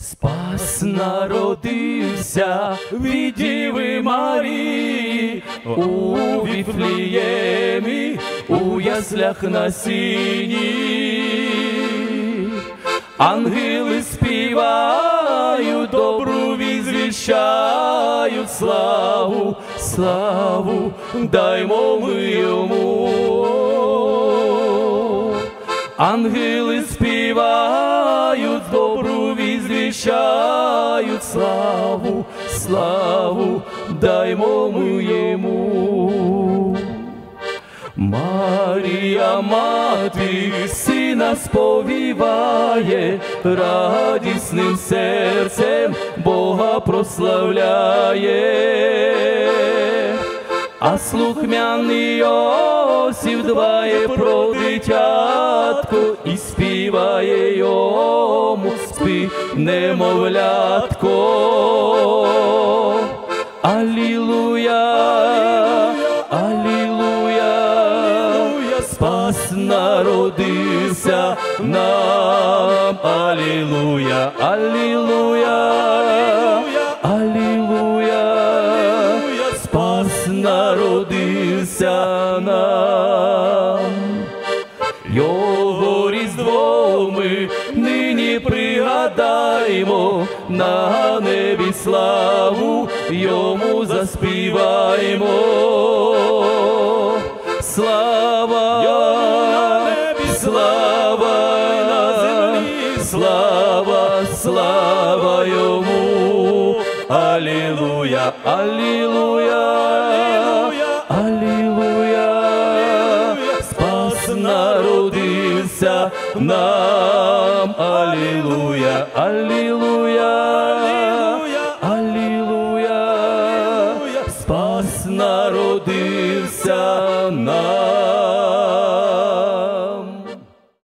Спас народився від Діви Марії у Віфлеємі, у яслях на сіні. Ангели співають, добру вість звіщають, славу, славу даймо ми йому. Ангели співають, добру вість звіщають, славу, славу даймо ми йому. Марія, мати, сина сповіває, радісним серцем Бога прославляє. А слухмяний Йосиф дбає про дитятко і співає йому, спи, немовлятко. Алілуя, алілуя, Спас народився нам. Алілуя, алілуя, алілуя, Спас народився нам. Його різдво ми нині пригадаймо, на небі славу йому заспіваймо. Слава, слава, слава, слава йому. Алілуя, алілуя, алілуя, Спас народився нам. Алілуя, алілуя, алілуя, Спас народився нам.